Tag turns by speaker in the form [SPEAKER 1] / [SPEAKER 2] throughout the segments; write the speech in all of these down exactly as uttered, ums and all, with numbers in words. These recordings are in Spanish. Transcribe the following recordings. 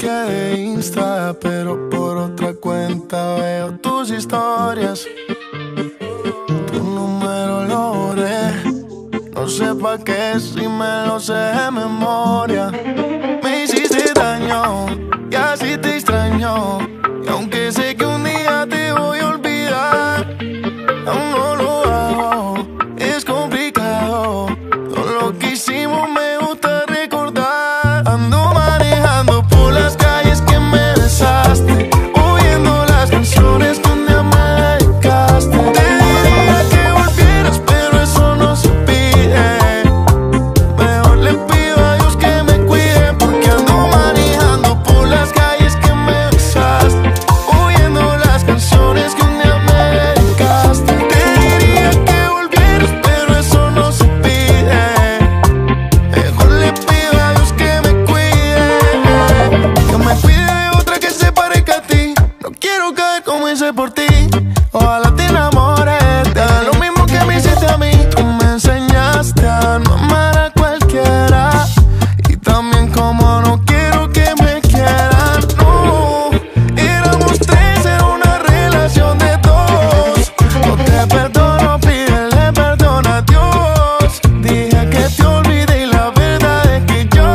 [SPEAKER 1] bloqueé de Insta, pero por otra cuenta veo tus historias. Tu número lo borré, no sé pa' qué si me lo sé de memoria. Me hiciste daño y así te extraño, y aunque sé que un día te voy a olvidar, aún no lo hago, es complicado. Todo lo que hicimos me gusta recordar. Ando manejando por las calles que me besaste, oyendo las canciones que un día me dedicaste. Te diría que volvieras, pero eso no se pide. Mejor le pido a Dios que me cuide, porque ando manejando por las calles que me besaste, oyendo las canciones que un día me dedicaste. Te diría que volvieras, pero eso no se pide. Mejor le pido a Dios que me cuide, que me cuide de otra que se parezca a ti. No quiero caer como hice por ti. Ojalá te enamores, te haga lo mismo que me hiciste a mí. Tú me enseñaste a no amar a cualquiera, y también como no quiero que me quieran. No, éramos tres, era una relación de dos. No te perdono, pídele perdón a Dios. Dije que te olvidé y la verdad es que yo,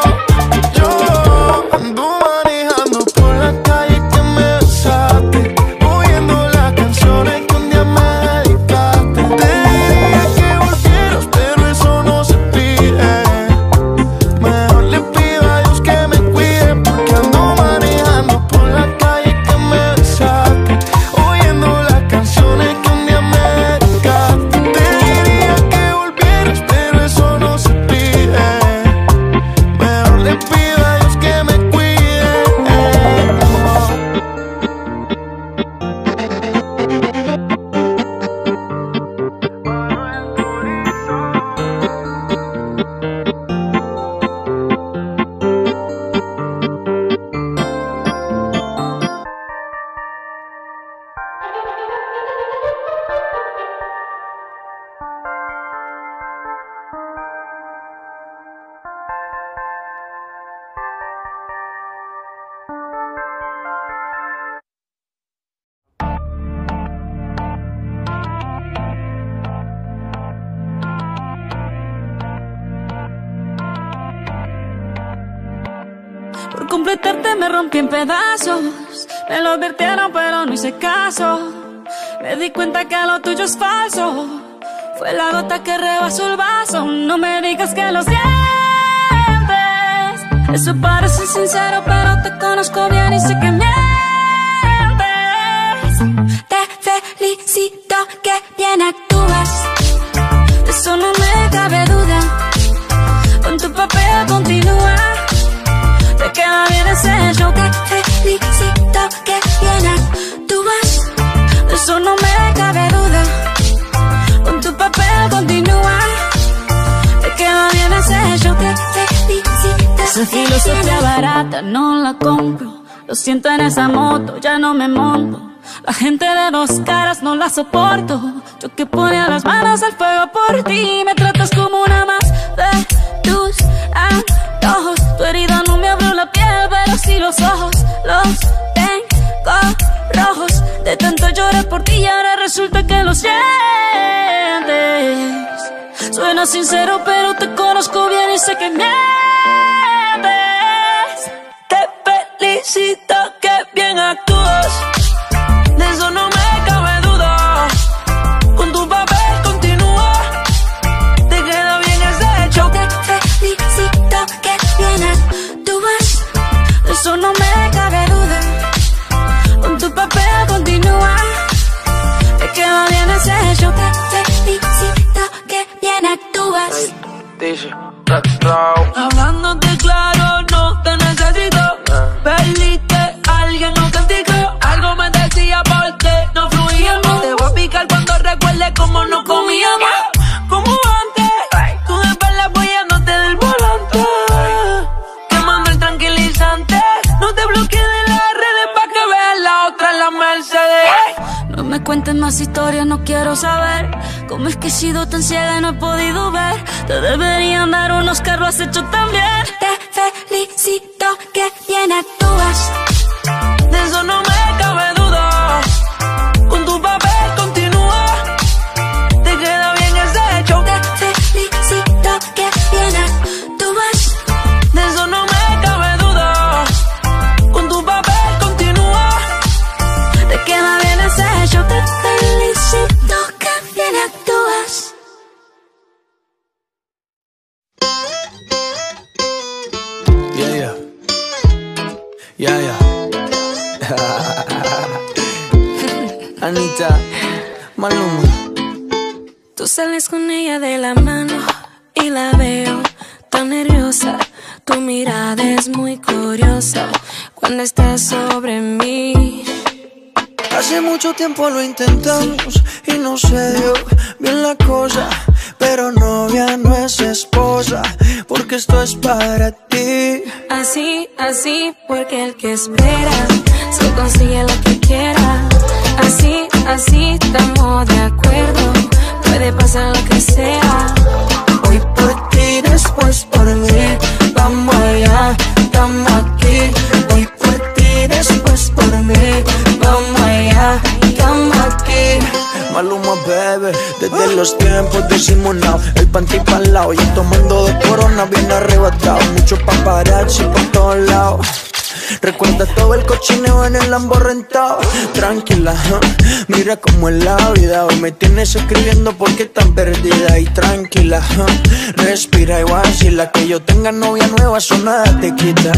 [SPEAKER 1] yo ando manejando por la calle que me besaste, oyendo las canciones que un día me dedicaste. Te diría que volvieras, pero eso no se pide. Mejor le pido a Dios que me cuide, porque ando manejando por la calle que me besaste, oyendo las canciones que un día me dedicaste. Te diría que volvieras, pero eso no se pide. Mejor le pido a Dios que me cuide.
[SPEAKER 2] Por completarte me rompí en pedazos. Me lo advirtieron pero no hice caso. Me di cuenta que lo tuyo es falso. Fue la gota que rebasó el vaso. No me digas que lo sientes. Eso parece sincero pero te conozco bien y sé que mientes. Te felicito que bien actúas, de eso no me cabe duda. Con tu papel continúa, te queda bien ese show. Te felicito que bien actúas, de eso no me cabe duda. Con tu papel continúa, te queda bien ese show. Te felicito. Esa filosofía barata no la compro. Lo siento en esa moto, ya no me monto. La gente de dos caras no la soporto. Yo que ponía las manos al fuego por ti. Me tratas como una más de tus antojos. Tu herida no me abrió la piel, pero sí los ojos. Los tengo rojos de tanto llorar por ti y ahora resulta que lo sientes. Suena sincero pero te conozco bien y sé que mientes. Te felicito que bien actúas, de eso no me cabe duda. Con tu papel continúa, te queda bien ese show. Te felicito que bien actúas, de eso no me cabe duda. Con tu papel continúa, te queda bien ese show. Te felicito que bien actúas.
[SPEAKER 3] Dice,
[SPEAKER 2] hablándote claro, no te necesito. Perdiste a alguien auténtico. Algo me decía porque no fluíamos. Te voy a picar cuando recuerde cómo no comíamos. Como antes, tú de espalda apoyándote del volante, quemando el tranquilizante. No te bloquees de las redes pa' que veas la otra en la Mercedes. No me cuentes más historias, no quiero saber cómo es que he sido tan ciega y no he podido ver. Te deberían dar un Oscar, lo has hecho tan bien. Te felicito, que bien actúas.
[SPEAKER 3] De eso no me cabe duda. Con tu papel continúa. Te queda bien ese hecho.
[SPEAKER 2] Te felicito, que bien actúas.
[SPEAKER 3] De eso no me cabe duda. Con tu papel continúa.
[SPEAKER 2] Te queda bien ese hecho. Te felicito, que bien actúas.
[SPEAKER 1] Yeah, yeah. Yeah, yeah. Anita, Maluma.
[SPEAKER 2] Tú sales con ella de la mano y la veo tan nerviosa. Tu mirada es muy curiosa cuando estás sobre mí.
[SPEAKER 3] Hace mucho tiempo lo intentamos y no se dio bien la cosa, pero novia no es esposa, porque esto es para ti.
[SPEAKER 2] Así, así, porque el que espera se consigue lo que quiera. Así, así, estamos de acuerdo, puede pasar lo que sea.
[SPEAKER 3] Hoy por ti, después por mí, vamos allá, estamos aquí. Hoy por ti, después por mí, vamos allá, estamos aquí. Maluma, bebé, desde los tiempos de Simonao, el panty pa'l lado, yo tomando de corona bien arrebatado. Mucho paparazzi por todos lados. Recuerda todo el cochineo en el Lambo rentado. Tranquila, huh? Mira cómo es la vida. Hoy me tienes escribiendo porque tan perdida. Y tranquila, huh? Respira y vacila. Que yo tenga novia nueva, eso nada te quita.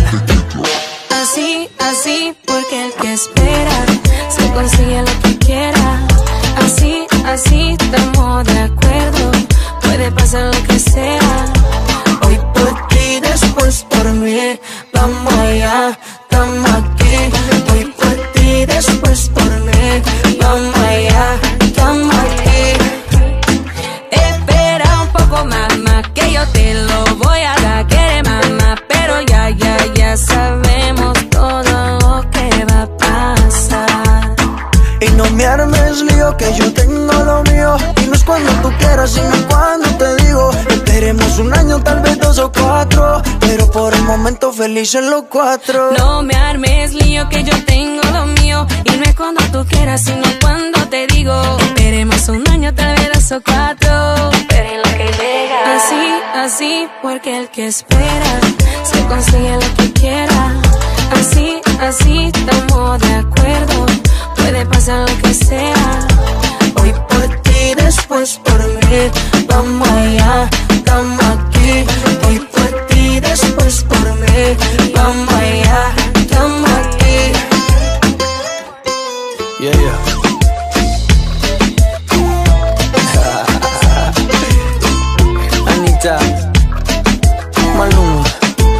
[SPEAKER 2] Así, así, porque el que espera se consigue lo que quiera. Así, así, estamos de acuerdo, puede pasar lo que sea.
[SPEAKER 3] Hoy por ti, después por mí, vamos allá, estamos aquí. Hoy por ti, después por mí, vamos allá, estamos aquí.
[SPEAKER 2] Espera un poco, mamá, que yo te lo voy a dar. Quiere, mamá, pero ya, ya, ya sabemos todo lo que va a pasar.
[SPEAKER 3] Y no me armes lío, que yo tengo lo mío. Y no es cuando tú quieras, sino cuando te digo. Esperemos un año, tal vez dos o cuatro, pero por el momento felices los cuatro.
[SPEAKER 2] No me armes lío, que yo tengo lo mío. Y no es cuando tú quieras, sino cuando te digo. Esperemos un año, tal vez dos o cuatro, pero en lo que llega. Así, así, porque el que espera se consigue lo que quiera. Así, así, estamos de acuerdo, puede pasar lo que sea.
[SPEAKER 3] Hoy por ti, después por mí, vamos allá, estamos aquí. Hoy por ti, después por mí, vamos allá, estamos aquí.
[SPEAKER 1] Yeah, yeah. Anita, Maluma.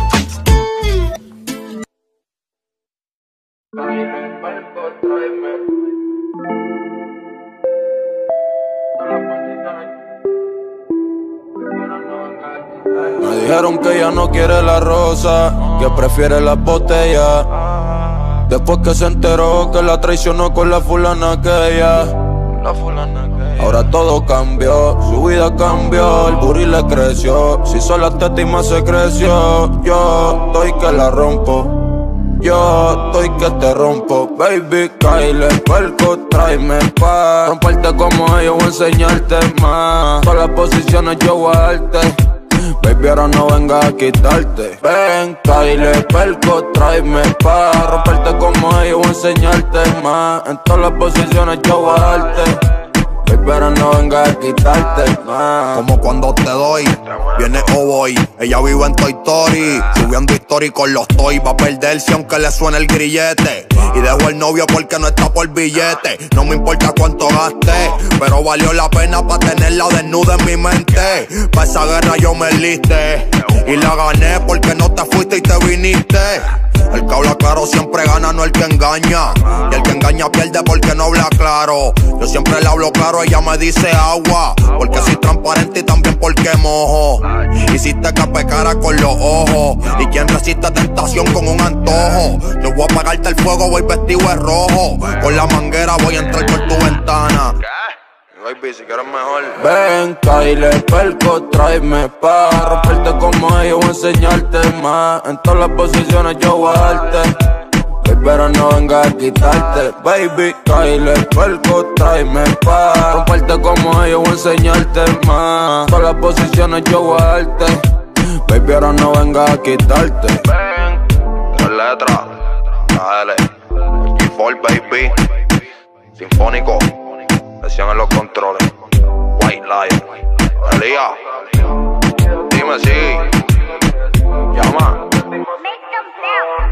[SPEAKER 4] Me dijeron que ella no quiere la rosa, que prefiere las botellas. Después que se enteró que la traicionó con la fulana aquella. La fulana aquella. Ahora todo cambió, su vida cambió, el booty le creció. Si sola teta y más se creció. Yo estoy que la rompo, yo estoy que te rompo. Baby, Kyle, perco, tráeme pa' romperte como ellos, voy a enseñarte más. Todas las posiciones yo voy a darte. Baby, ahora no vengas a quitarte. Ven, Kyle, perco, tráeme pa' romperte como ellos, voy a enseñarte más. En todas las posiciones yo voy a darte. Pero no venga a quitarte más.
[SPEAKER 5] Como cuando te doy, viene o voy. Ella vive en Toy Story, subiendo story con los toys. Va a perderse aunque le suene el grillete. Y dejo el novio porque no está por billete. No me importa cuánto gaste, pero valió la pena pa' tenerla desnuda en mi mente. Pa' esa guerra yo me enliste. Y la gané porque no te fuiste y te viniste. El que habla claro siempre gana, no el que engaña. Y el que engaña pierde porque no habla claro. Yo siempre le hablo claro, ella me dice agua. Porque soy transparente y también porque mojo. Hiciste que pecara con los ojos. Y quien resiste tentación con un antojo. Yo voy a apagarte el fuego, voy vestido de rojo. Con la manguera voy a entrar por tu ventana.
[SPEAKER 4] Baby, si quieres mejor. Ven, Kyle, perco, tráeme pa' romperte como ellos, voy a enseñarte más. En todas las posiciones yo voy a darte, pero no vengas a quitarte. Baby, Kyle, perco, tráeme pa' romperte como ellos, voy a enseñarte más. En todas las posiciones yo voy a darte, baby, ahora no vengas a quitarte. Ven, tres letras, dale, G cuatro, baby, sinfónico. Presión en los controles. White Lion. Elías. Dime si. Llama.
[SPEAKER 6] Make them